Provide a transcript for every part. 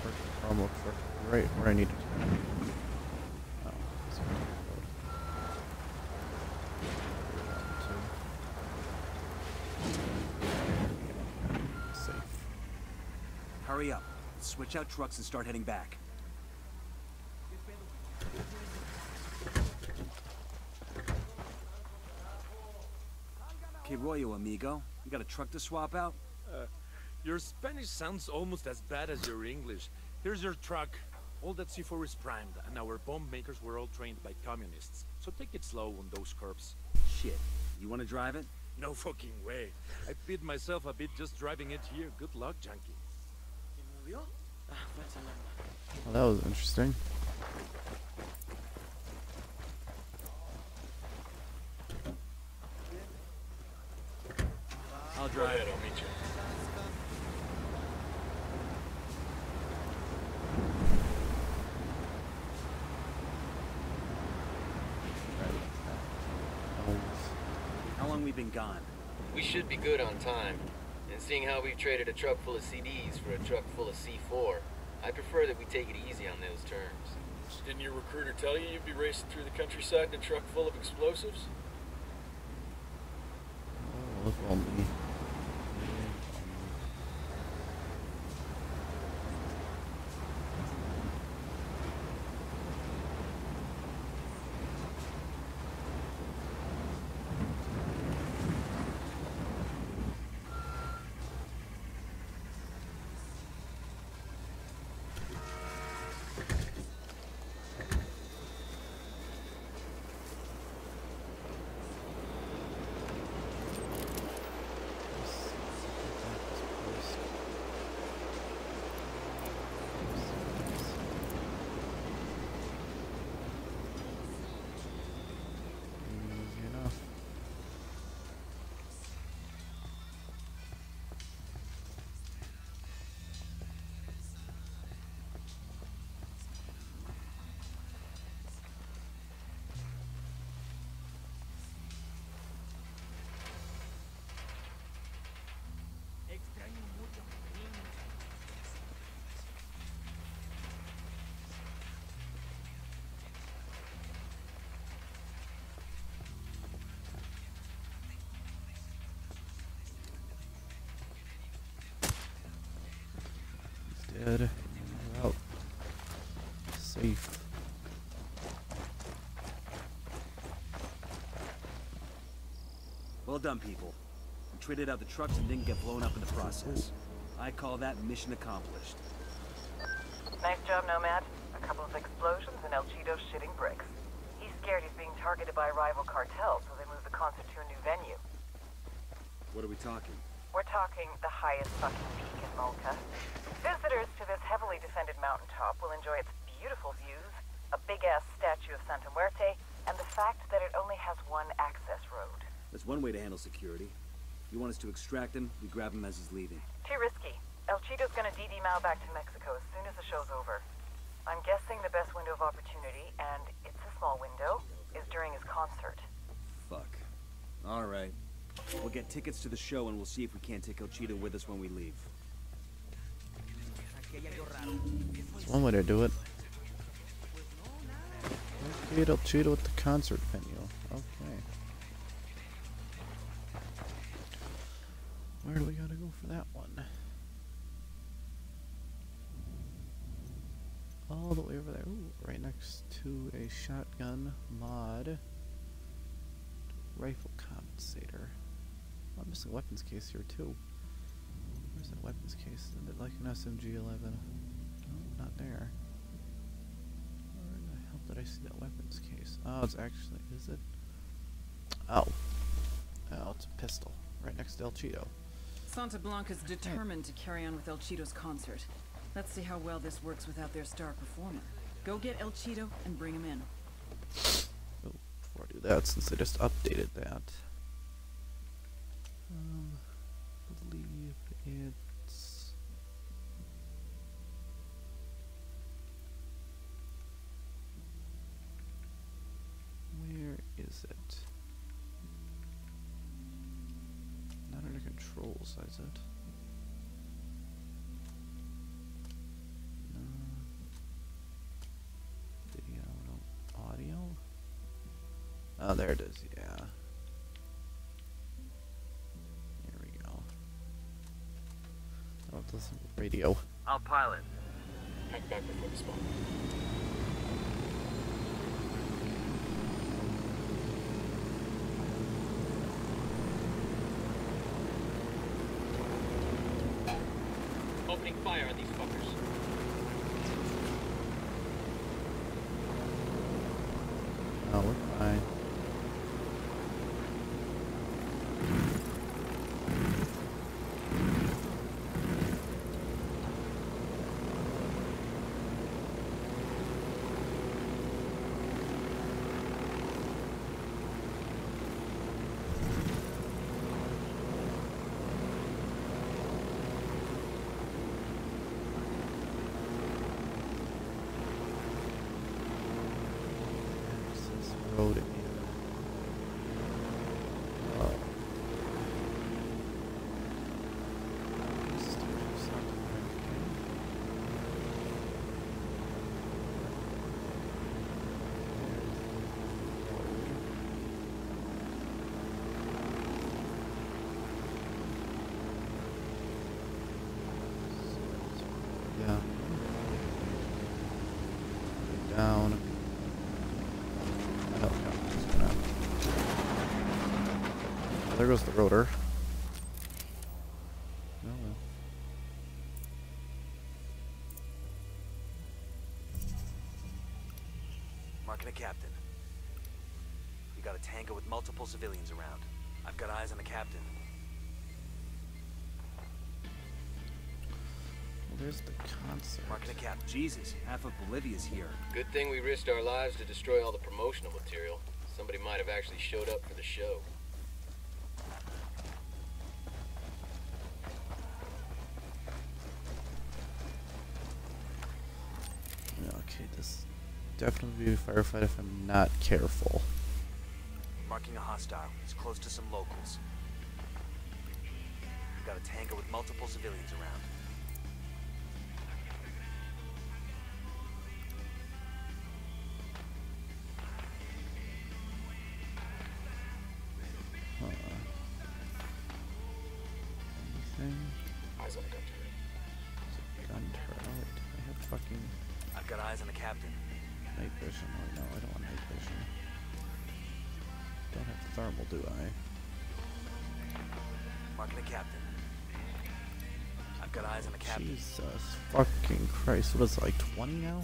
Chrome looks like right where I need to turn. Oh, this one. Safe. Hurry up. Let's switch out trucks and start heading back. Que rollo, amigo? You got a truck to swap out? Your Spanish sounds almost as bad as your English. Here's your truck. All that C4 is primed, and our bomb makers were all trained by communists. So take it slow on those curbs. Shit. You want to drive it? No fucking way. I beat myself a bit just driving it here. Good luck, junkie. Well, that was interesting. I'll drive it. I'll meet you. How long we been gone? We should be good on time. And seeing how we've traded a truck full of CDs for a truck full of C4, I prefer that we take it easy on those terms. Didn't your recruiter tell you you'd be racing through the countryside in a truck full of explosives? Oh, if only. Easy enough. Dead. We're out. Safe. Well done, people. We traded out the trucks and didn't get blown up in the process. I call that mission accomplished. Nice job, Nomad. A couple of explosions and El Cheeto's shitting bricks. He's scared he's being targeted by a rival cartel, so they moved the concert to a new venue. What are we talking? We're talking the highest fucking peak in Malta. Visitors to this heavily defended mountaintop will enjoy its beautiful views, a big-ass statue of Santa Muerte, and the fact that it only has one access road. That's one way to handle security. You want us to extract him, we grab him as he's leaving. Too risky. El Cheeto's gonna DD Mao back to Mexico as soon as the show's over. I'm guessing the best window of opportunity, and it's a small window, is during his concert. Fuck. Alright. We'll get tickets to the show and we'll see if we can't take El Cheeto with us when we leave. That's one way to do it. Okay, El Cheeto at the concert venue. Okay. Where do we gotta go for that one? All the way over there. Ooh, right next to a shotgun mod. Rifle compensator. Oh, I'm missing a weapons case here too. Where's that weapons case? Isn't it like an SMG-11? No, not there. Where the hell did I see that weapons case? Oh, it's actually, is it? Oh. Oh, it's a pistol. Right next to El Cheeto. Santa Blanca's determined to carry on with El Cheeto's concert. Let's see how well this works without their star performer. Go get El Cheeto and bring him in. Oh, before I do that, since I just updated that. I believe it's... Where is it? Not under controls, is it? No. Oh, there it is. Yeah. Here we go. Oh, it doesn't radio. I'll pilot. Hack back before the spawn. Opening fire on these fuckers. Oh, we're fine. Road again. Oh. Yeah. Down. Oh, no, just gonna... There goes the rotor. Oh well. Marking a captain. We got a tango with multiple civilians around. I've got eyes on the captain. Well, there's the concert. Marking a cap. Jesus, half of Bolivia's here. Good thing we risked our lives to destroy all the promotional material. Somebody might have actually showed up for the show. Okay, this definitely be a firefight if I'm not careful. Marking a hostile. It's close to some locals. We've got a tango with multiple civilians around. Anything? Eyes on the gun turret. Gun turret. Oh, wait, I have fucking I've got eyes on the captain. night vision. Oh no, I don't want night vision. Don't have thermal, do I? Marking a captain. I've got eyes on the captain. Jesus fucking Christ. What is it, like 20 now?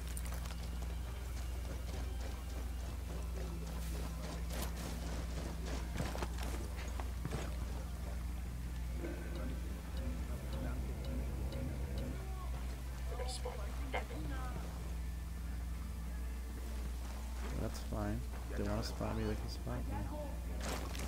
They're gonna spot you. Back up. That's fine. If they want to spot me, they can spot me.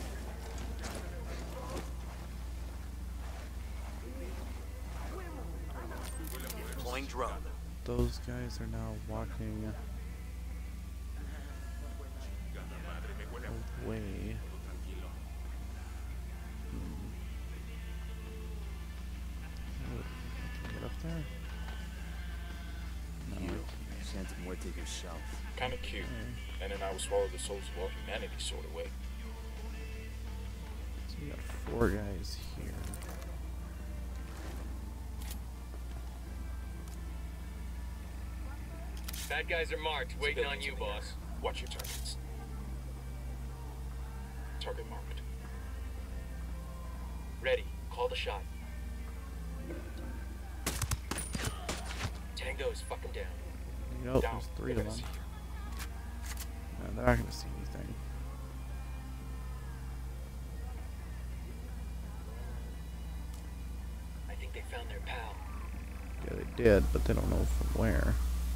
Deploying drone. Those guys are now walking away. Get up there? No. Santa Muerte yourself. Kinda cute. And then I will swallow the souls of all humanity sort of way. So we got 4 guys here. Bad guys are marked, waiting on you, boss. Watch your targets. Target marked. Ready, call the shot. Tango is fucking down. You know, Down. there's 3 They're of gonna them. see you. No, they're not gonna see anything. I think they found their pal. Yeah, they did, but they don't know from where.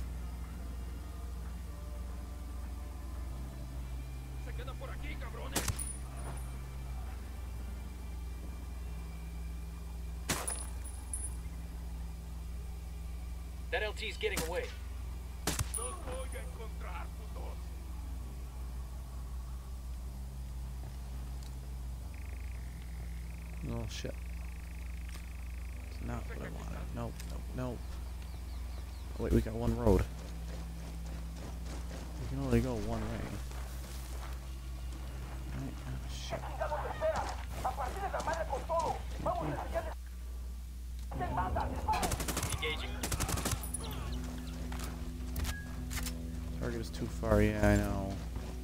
That LT's getting away. Oh shit. It's not what I wanted. Nope, nope, nope. Oh, wait, we got one road. We can only go one way. shit. Engaging. Target is too far, yeah, I know.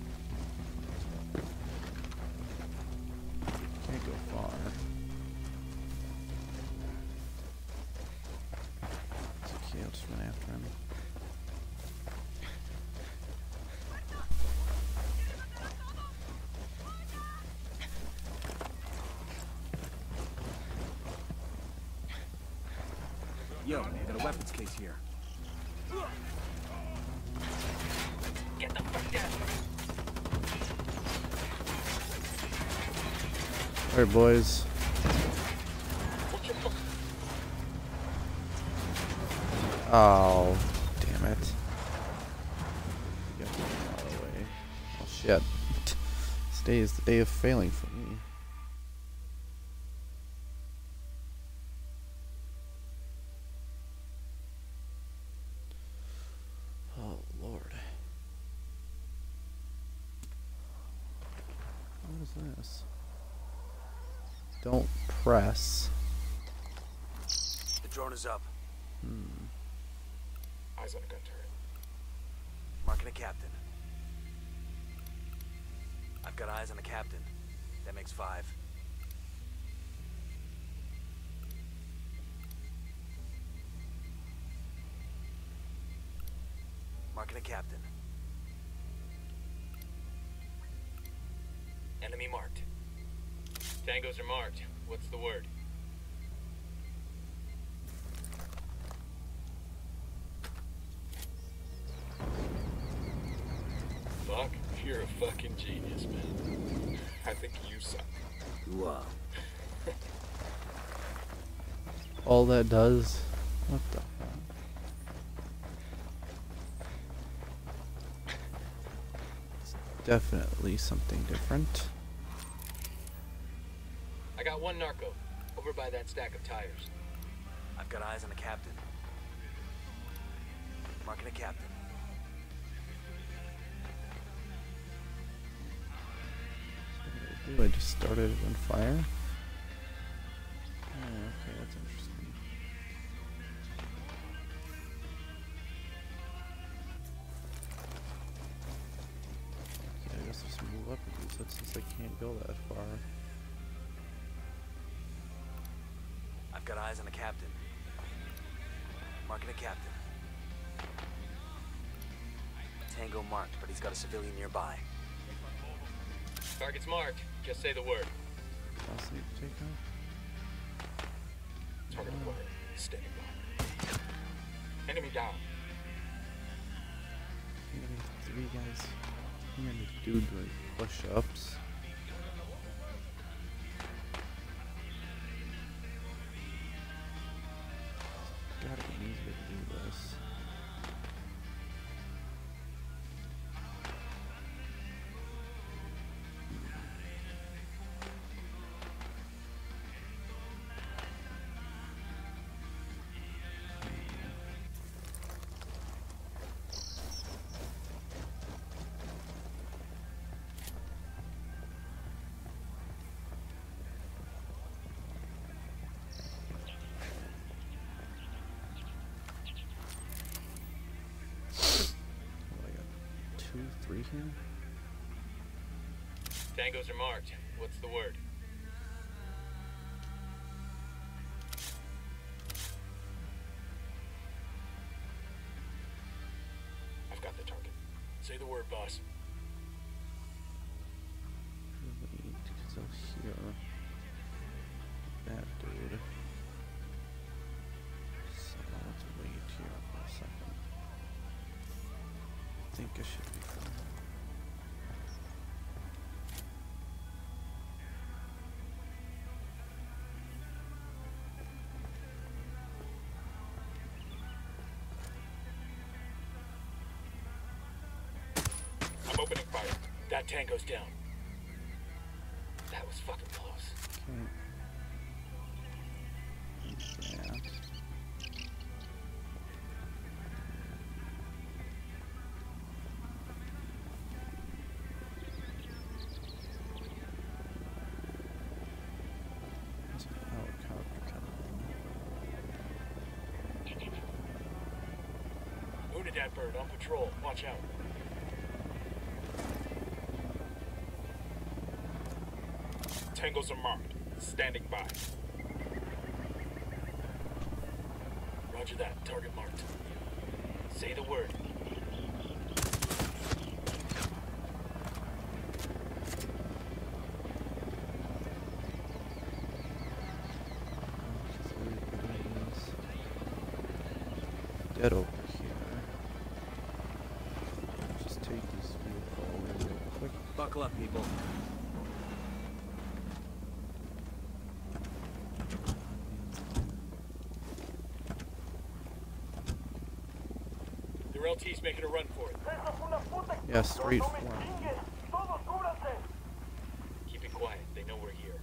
Can't go far. It's okay, I'll just run after him. Yo, got a weapons case here. Get the fuck down. Alright, boys. Oh, damn it. You got me out of the way. Oh, shit. Today is the day of failing for me. Oh, Lord. What is this? Don't press. The drone is up. Eyes on a gun turret. Marking a captain. I've got eyes on the captain. That makes 5. Marking a captain. Enemy marked. Tangos are marked. What's the word? Fuck, you're a fucking genius, man. I think you suck. Wow. All that does. What the hell? It's definitely something different. I got one narco. Over by that stack of tires. I've got eyes on the captain. Marking a captain. Ooh, I just started it on fire. Oh, okay, that's interesting. Okay, I guess just move up with these since I can't go that far. I've got eyes on the captain. Marking a captain. Tango marked, but he's got a civilian nearby. Target's marked. Just say the word. Boss need to take off. Target acquired. Standing by. Enemy down. You need 3 guys. You need a dude doing push-ups. Gotta be easier to do this. What, I got 2, 3 here? Tangos are marked. What's the word? I've got the target. Say the word, boss. Wait, because I'll hear that dude. So let's wait here for a second. I think I should be fine. I'm opening fire. That tango's down. That was fucking close. Okay. That. Trinidad bird on patrol. Watch out. Tangos are marked. Standing by. Roger that. Target marked. Say the word. Dead over here. Just take this vehicle away real quick. Buckle up, people. Their LT's making a run for it. Yeah, straight for him. Keep it quiet. They know we're here.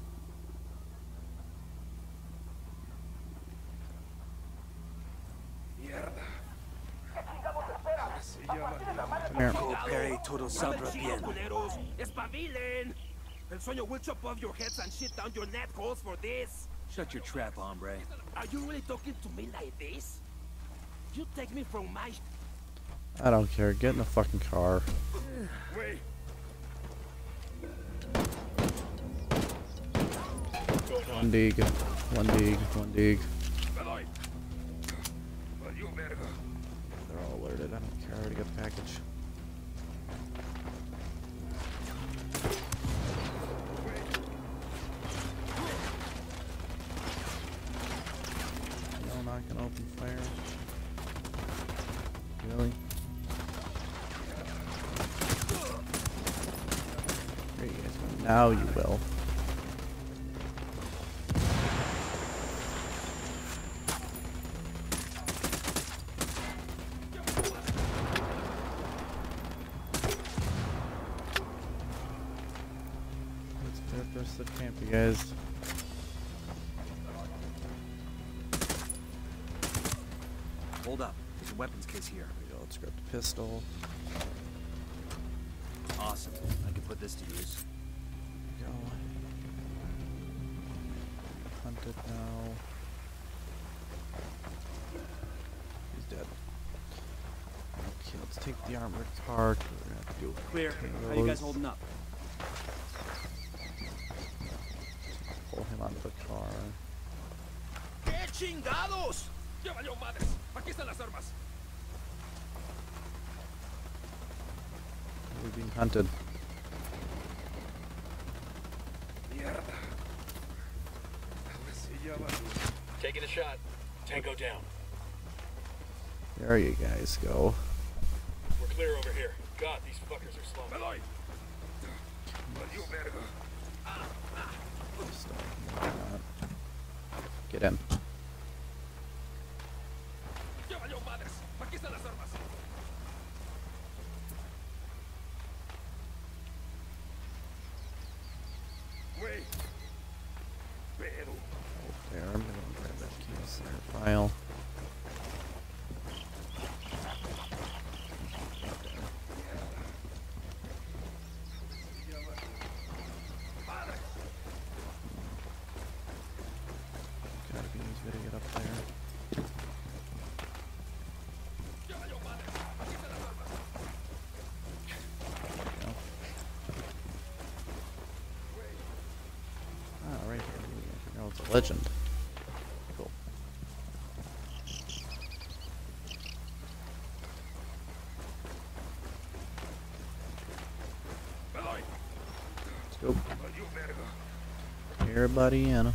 Come here. Coopere, todo saldrá bien. Culeros, espabilen! El sueño will chop off your heads and shit down your net holes for this. Shut your trap, hombre. Are you really talking to me like this? You take me from my... I don't care. Get in the fucking car. Wait. One dig. One dig. One dig. They're all alerted. I don't care. I already got the package. No, not gonna open fire. Really? There you guys go. Now you will. Let's put up the rest of the camp, you guys. Hold up. There's a weapons case here. There we go. Let's grab the pistol. Awesome. I can put this to use. There we go. Hunted now. He's dead. Okay, let's take the armored car. 'Cause we're gonna have to do Clear. How you those. guys holding up? Pull him out of the car. ¡Qué chingados! ¡Ya valió madres! Aquí están las armas. We're being hunted. Taking a shot. Tango down. There you guys go. We're clear over here. God, these fuckers are slow. doy! Get in. ¡Ya valió madres! Aquí están las armas. Güey. Pero... There, I'm gonna grab that key center file. Gotta be easy to get up there. ¡Ya valió madres! Aquí están las armas. There we go. Ah, right here. Oh, it's a legend. Cool. Let's go. Here, buddy, and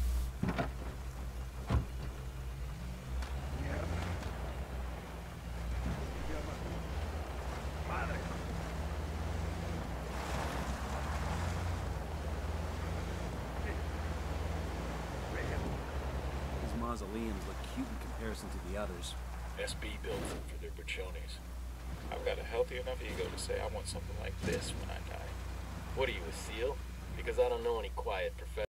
These mausoleums look cute in comparison to the others. SB built them for their buchones. I've got a healthy enough ego to say I want something like this when I die. What are you, a SEAL? Because I don't know any quiet professionals.